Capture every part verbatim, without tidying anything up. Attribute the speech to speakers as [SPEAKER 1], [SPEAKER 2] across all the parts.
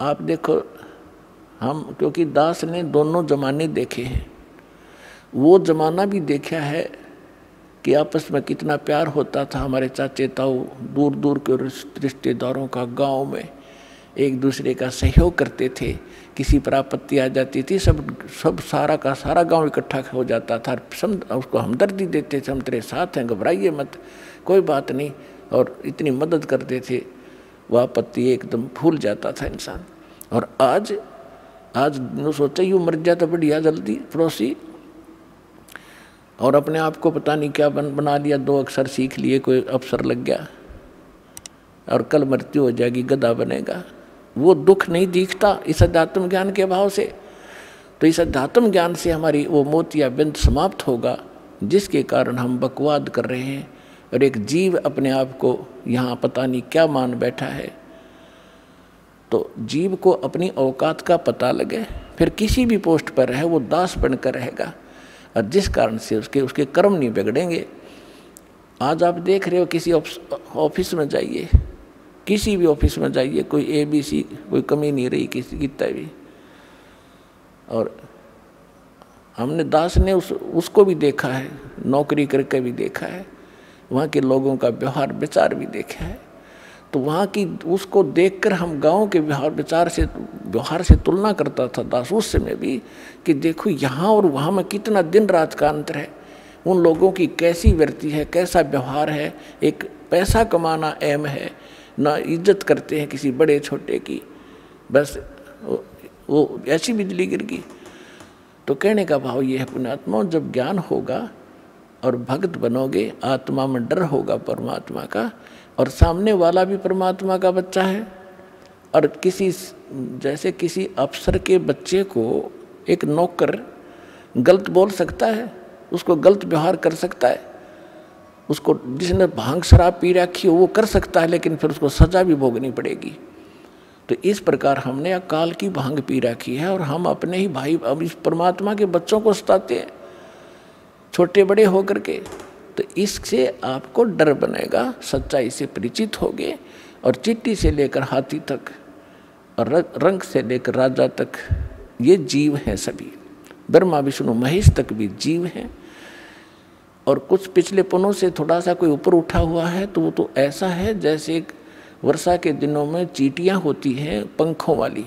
[SPEAKER 1] आप देखो, हम क्योंकि दास ने दोनों जमाने देखे हैं, वो जमाना भी देखा है कि आपस में कितना प्यार होता था। हमारे चाचे ताऊ दूर दूर के रिश्तेदारों का गांव में एक दूसरे का सहयोग करते थे। किसी पर आपत्ति आ जाती थी, सब सब सारा का सारा गांव इकट्ठा हो जाता था, सम उसको हमदर्दी देते थे, हम तेरे साथ हैं, घबराइए मत, कोई बात नहीं, और इतनी मदद करते थे। वह आपत्ति एकदम भूल जाता था इंसान। और आज आज जो सोचा यूँ मर जाए तो बढ़िया जल्दी पड़ोसी, और अपने आप को पता नहीं क्या बन बना लिया, दो अक्षर सीख लिए, कोई अफसर लग गया और कल मृत्यु हो जाएगी, गधा बनेगा। वो दुख नहीं दिखता इस अध्यात्म ज्ञान के अभाव से। तो इस अध्यात्म ज्ञान से हमारी वो मोतिया बिंद समाप्त होगा, जिसके कारण हम बकवाद कर रहे हैं और एक जीव अपने आप को यहाँ पता नहीं क्या मान बैठा है। तो जीव को अपनी औकात का पता लगे, फिर किसी भी पोस्ट पर रहे वो दास बनकर रहेगा, और जिस कारण से उसके उसके कर्म नहीं बिगड़ेंगे। आज आप देख रहे हो, किसी ऑफिस में जाइए, किसी भी ऑफिस में जाइए, कोई ए बी सी कोई कमी नहीं रही किसी की भी। और हमने दास ने उस उसको भी देखा है, नौकरी करके भी देखा है, वहाँ के लोगों का व्यवहार विचार भी देखा है। तो वहाँ की उसको देखकर हम गांव के व्यवहार विचार से व्यवहार से तुलना करता था दास उस समय भी, कि देखो यहाँ और वहाँ में कितना दिन रात का अंतर है। उन लोगों की कैसी वृत्ति है, कैसा व्यवहार है, एक पैसा कमाना अहम है, ना इज्जत करते हैं किसी बड़े छोटे की, बस वो, वो ऐसी बिजली गिर गई। तो कहने का भाव ये है पुण्यात्मा, जब ज्ञान होगा और भक्त बनोगे, आत्मा में डर होगा परमात्मा का, और सामने वाला भी परमात्मा का बच्चा है। और किसी जैसे किसी अफसर के बच्चे को एक नौकर गलत बोल सकता है, उसको गलत व्यवहार कर सकता है, उसको जिसने भांग शराब पी रखी हो वो कर सकता है, लेकिन फिर उसको सजा भी भोगनी पड़ेगी। तो इस प्रकार हमने अकाल की भांग पी रखी है, और हम अपने ही भाई अब इस परमात्मा के बच्चों को सताते हैं छोटे बड़े होकर के। तो इससे आपको डर बनेगा, सच्चाई से परिचित होगे, और चिट्टी से लेकर हाथी तक और रंग से लेकर राजा तक ये जीव हैं सभी, ब्रह्मा विष्णु महेश तक भी जीव हैं। और कुछ पिछले पनों से थोड़ा सा कोई ऊपर उठा हुआ है तो वो तो ऐसा है जैसे एक वर्षा के दिनों में चींटियाँ होती हैं पंखों वाली,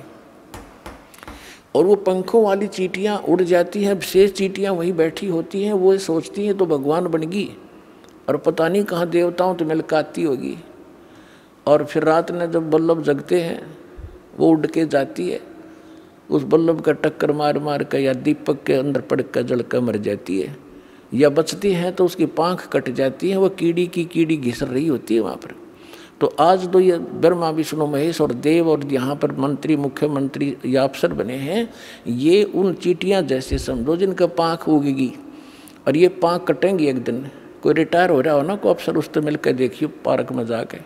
[SPEAKER 1] और वो पंखों वाली चींटियाँ उड़ जाती हैं, शेष चींटियाँ वहीं बैठी होती हैं, वो सोचती हैं तो भगवान बन गई, और पता नहीं कहाँ देवताओं तो मिलकाती होगी। और फिर रात में जब बल्लभ जगते हैं वो उड़ के जाती है, उस बल्लभ का टक्कर मार मार कर या दीपक के अंदर पड़ कर जल कर मर जाती है, या बचती है तो उसकी पाँख कट जाती है, वो कीड़ी की कीड़ी घिसर रही होती है वहाँ पर। तो आज तो ये ब्रह्मा विष्णु महेश और देव और यहाँ पर मंत्री मुख्यमंत्री या अफसर बने हैं, ये उन चींटियाँ जैसे समझो जिनका पाँख उगेगी, और ये पाँख कटेंगी एक दिन। कोई रिटायर हो रहा हो ना कोई अफसर, उससे मिलकर देखिए पार्क में जाके,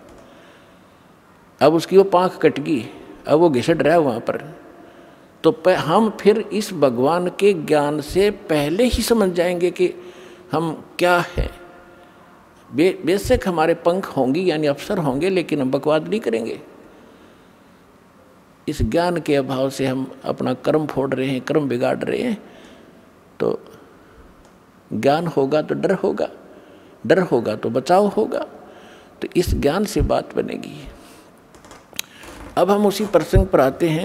[SPEAKER 1] अब उसकी वो पाँख कट गई, अब वो घिसट रहा है वहाँ पर। तो हम फिर इस भगवान के ज्ञान से पहले ही समझ जाएंगे कि हम क्या है। बे बेशक हमारे पंख होंगी यानी अफसर होंगे, लेकिन हम बकवाद नहीं करेंगे। इस ज्ञान के अभाव से हम अपना कर्म फोड़ रहे हैं, कर्म बिगाड़ रहे हैं। तो ज्ञान होगा तो डर होगा, डर होगा तो बचाव होगा। तो इस ज्ञान से बात बनेगी। अब हम उसी प्रसंग पर आते हैं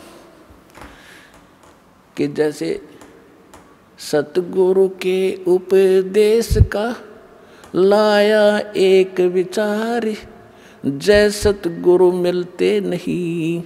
[SPEAKER 1] कि जैसे सतगुरु के उपदेश का लाया एक विचार, जय सतगुरु मिलते नहीं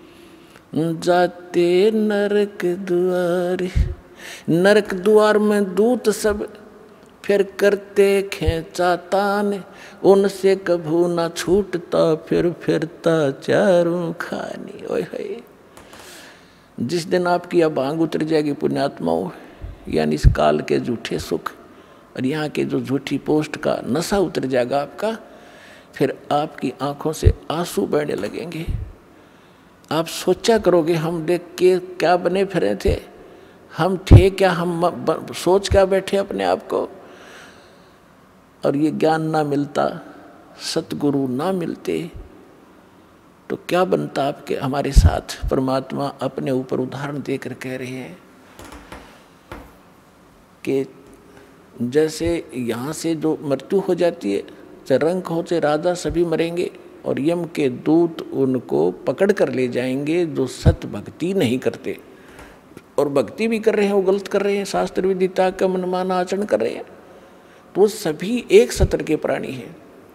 [SPEAKER 1] जाते नरक द्वार। नरक द्वार में दूत सब फिर करते खेचातान, उनसे कभू ना छूटता फिर फिरता चारों खानी। ओए होए, जिस दिन आपकी अब भांग उतर जाएगी पुण्यात्माओं, यानी इस काल के झूठे सुख और यहाँ के जो झूठी पोस्ट का नशा उतर जाएगा आपका, फिर आपकी आंखों से आंसू बहने लगेंगे। आप सोचा करोगे हम देख के क्या बने फिरे थे, हम थे क्या, हम सोच क्या बैठे अपने आप को। और ये ज्ञान ना मिलता, सतगुरु ना मिलते, तो क्या बनता आपके हमारे साथ? परमात्मा अपने ऊपर उदाहरण देकर कह रहे हैं कि जैसे यहाँ से जो मृत्यु हो जाती है, चाहे रंक हो चाहे राजा, सभी मरेंगे और यम के दूत उनको पकड़ कर ले जाएंगे जो सत भक्ति नहीं करते, और भक्ति भी कर रहे हैं वो गलत कर रहे हैं, शास्त्र विदिता का मनमाना आचरण कर रहे हैं। तो वो सभी एक सत्र के प्राणी हैं।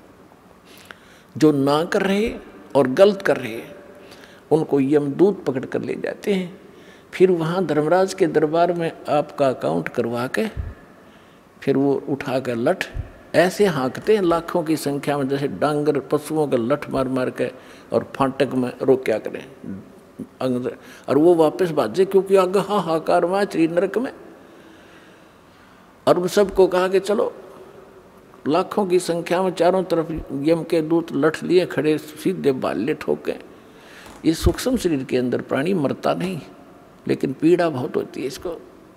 [SPEAKER 1] जो ना कर रहे और गलत कर रहे हैं उनको यमदूत पकड़ कर ले जाते हैं। फिर वहाँ धर्मराज के दरबार में आपका अकाउंट करवा के फिर वो उठा कर लठ ऐसे हाँकते हैं लाखों की संख्या में, जैसे डांगर पशुओं का लठ मार मार के और फाटक में रोक क्या करें अंदर, और वो वापस भाजे क्योंकि आगे हाहाकार में त्रि नरक में। और उन सबको कहा कि चलो, लाखों की संख्या में चारों तरफ यम के दूत लठ लिए खड़े, सीधे बाले ठोके। ये सूक्ष्म शरीर के अंदर प्राणी मरता नहीं, लेकिन पीड़ा बहुत होती है इसको।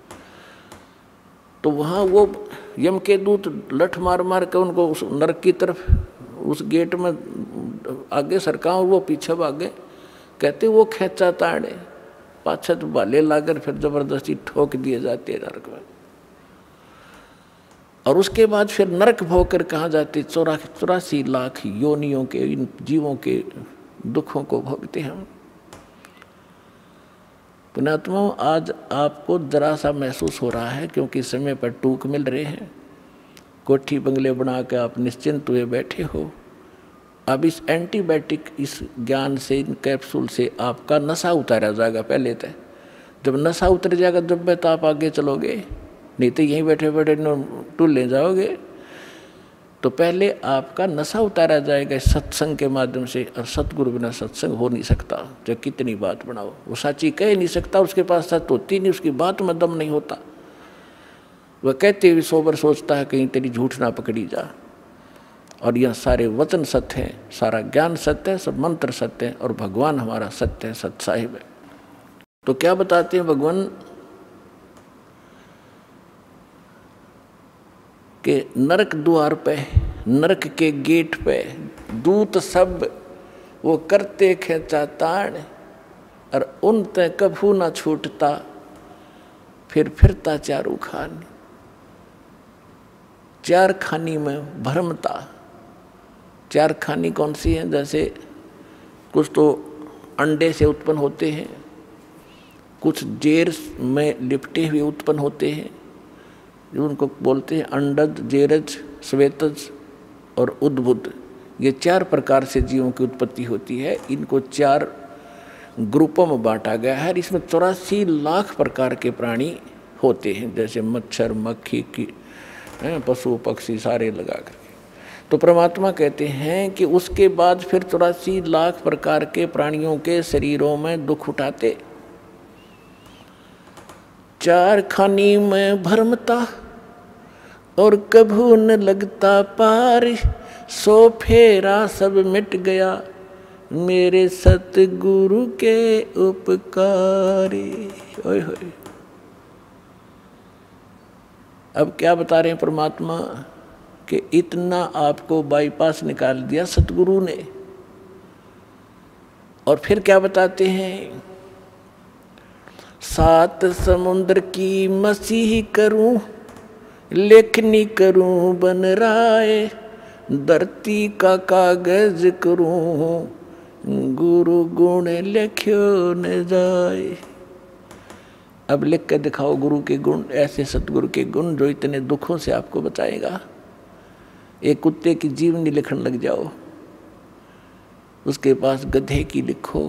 [SPEAKER 1] तो वहाँ वो यम के दूत लठ मार मार के उनको उस नरक की तरफ, उस गेट में आगे सरका और वो पीछे भागे। कहते वो खेचा ताड़े पाछे तो बाले लाकर फिर जबरदस्ती ठोक दिए जाते हैं नरक में। और उसके बाद फिर नरक भोग कर कहाँ जाते, चौरा चौरासी लाख योनियों के इन जीवों के दुखों को भोगते हम। पुण्यात्माओं, आज आपको जरा सा महसूस हो रहा है क्योंकि समय पर टूक मिल रहे हैं। कोठी बंगले बना के आप निश्चिंत हुए बैठे हो। अब इस एंटीबायोटिक, इस ज्ञान से, इन कैप्सूल से आपका नशा उतारा जाएगा। पहले तय जब नशा उतर जाएगा जब तो आप आगे चलोगे, नहीं तो यहीं बैठे बैठे टूल ले जाओगे। तो पहले आपका नशा उतारा जाएगा सत्संग के माध्यम से। और सतगुरु बिना सत्संग हो नहीं सकता, चाहे कितनी बात बनाओ। वो साची कह नहीं सकता, उसके पास सत होती नहीं, उसकी बात में दम नहीं होता। वह कहते हुए सोबर सोचता है कहीं तेरी झूठ ना पकड़ी जा। और यह सारे वचन सत्य हैं, सारा ज्ञान सत्य है, सब मंत्र सत्य है, और भगवान हमारा सत्य है, सत साहिब है। तो क्या बताते हैं भगवान कि नरक द्वार पे, नरक के गेट पे दूत सब वो करते खेचा ताड़, और उन ते कभू ना छूटता, फिर फिरता चारू खान। चार खानी में भरमता। चार खानी कौन सी है? जैसे कुछ तो अंडे से उत्पन्न होते हैं, कुछ जेर में लिपटे हुए उत्पन्न होते हैं, जो उनको बोलते हैं अंडज, जेरज, श्वेतज और उद्भुत। ये चार प्रकार से जीवों की उत्पत्ति होती है। इनको चार ग्रुपों में बांटा गया है। इसमें चौरासी लाख प्रकार के प्राणी होते हैं, जैसे मच्छर, मक्खी की, पशु पक्षी सारे लगा करके। तो परमात्मा कहते हैं कि उसके बाद फिर चौरासी लाख प्रकार के प्राणियों के शरीरों में दुख उठाते। चार खानी में भरमता और कभू न लगता पार, सो फेरा सब मिट गया मेरे सतगुरु के उपकारे। ओए होए। अब क्या बता रहे हैं परमात्मा कि इतना आपको बाईपास निकाल दिया सतगुरु ने। और फिर क्या बताते हैं, सात समुद्र की मसीह करूं, लेखनी करूं बन राय, धरती का कागज करूं, गुरु गुण लिख्यो न जाए। अब लिख के दिखाओ गुरु के गुण, ऐसे सतगुरु के गुण जो इतने दुखों से आपको बचाएगा। एक कुत्ते की जीवनी लिखने लग जाओ, उसके पास गधे की लिखो,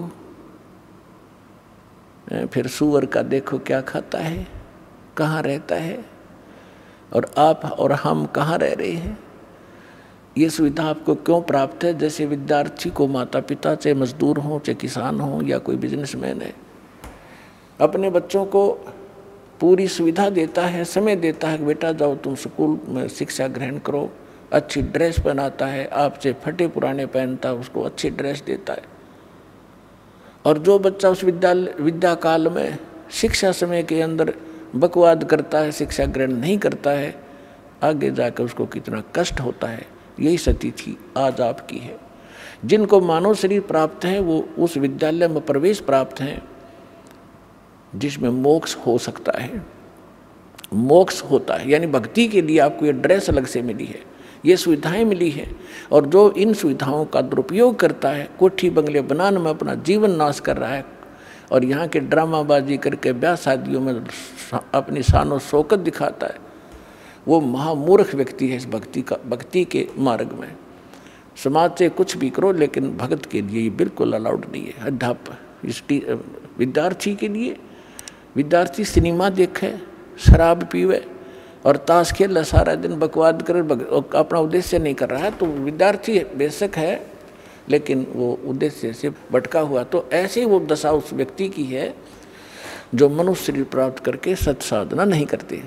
[SPEAKER 1] फिर सूअर का देखो क्या खाता है, कहाँ रहता है, और आप और हम कहाँ रह रहे हैं। ये सुविधा आपको क्यों प्राप्त है? जैसे विद्यार्थी को माता पिता, चाहे मजदूर हो, चाहे किसान हो, या कोई बिजनेसमैन है, अपने बच्चों को पूरी सुविधा देता है, समय देता है कि बेटा जाओ तुम स्कूल में शिक्षा ग्रहण करो, अच्छी ड्रेस पहनाता है, आपसे फटे पुराने पहनता है, उसको अच्छी ड्रेस देता है। और जो बच्चा उस विद्यालय विद्या काल में शिक्षा समय के अंदर बकवाद करता है, शिक्षा ग्रहण नहीं करता है, आगे जाकर उसको कितना कष्ट होता है। यही स्थिति थी आज आपकी है। जिनको मानव शरीर प्राप्त है वो उस विद्यालय में प्रवेश प्राप्त है जिसमें मोक्ष हो सकता है, मोक्ष होता है। यानी भक्ति के लिए आपको ये ड्रेस अलग से मिली है, ये सुविधाएं मिली है, और जो इन सुविधाओं का दुरुपयोग करता है, कोठी बंगले बनाने में अपना जीवन नाश कर रहा है और यहाँ के ड्रामाबाजी करके ब्याह शादियों में अपनी शानो शौकत दिखाता है, वो महामूर्ख व्यक्ति है इस भक्ति का, भक्ति के मार्ग में। समाज से कुछ भी करो लेकिन भगत के लिए ये बिल्कुल अलाउड नहीं है। अध्यापक इस विद्यार्थी के लिए, विद्यार्थी सिनेमा देखे, शराब पीवे और ताश खेल सारा दिन बकवाद करे, अपना उद्देश्य नहीं कर रहा है, तो विद्यार्थी बेशक है लेकिन वो उद्देश्य से भटका हुआ। तो ऐसे वो दशा उस व्यक्ति की है जो मनुष्य शरीर प्राप्त करके सत्साधना नहीं करते।